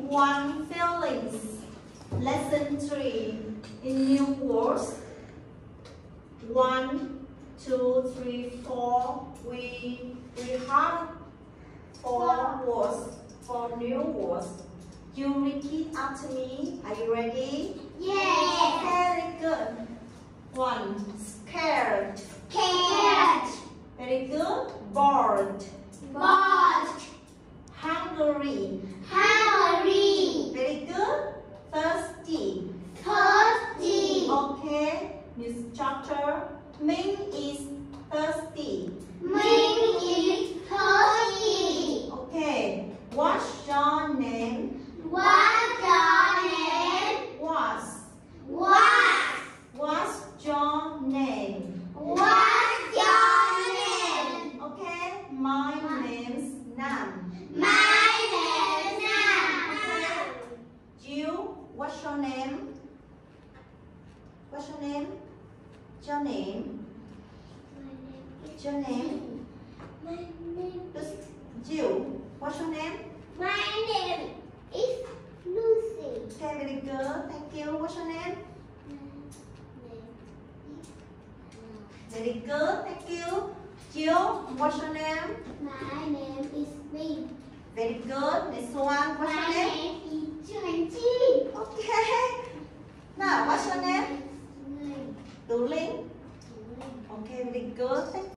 One, Fellings. Lesson 3. In new words. 1, 2, 3, 4. We have 4 words, 4 new words. You repeat after me. Are you ready? Yeah. Very good. 1. Scared. Scared. Very good. Bored. Bored. Hungry. Hungry. Very good. Thirsty. Thirsty. Okay. New chapter. Ming is thirsty. Ming is thirsty. Okay. What's your name? What's your name? What's your name? What's your name? Okay. My name's Nam. My name's Nan. Okay. You. What's your name? What's your name? Your name? Your name? My name. You. What's your name? My name is Lucy. Okay, very good. Thank you. What's your name? Very good. Thank you. Jill, what's your name? My name is Viên. Very good. Next one. What's your My name? name is Chi. Okay. Now, what's your name? Người. Tú Linh. Okay, very good. Thank